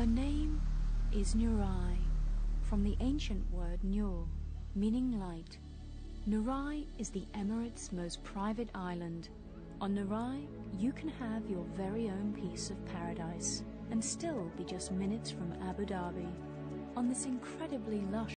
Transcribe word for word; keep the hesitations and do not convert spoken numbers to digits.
name is Nurai, from the ancient word Nur, meaning light. Nurai is the Emirate's most private island. On Nurai, you can have your very own piece of paradise and still be just minutes from Abu Dhabi. On this incredibly lush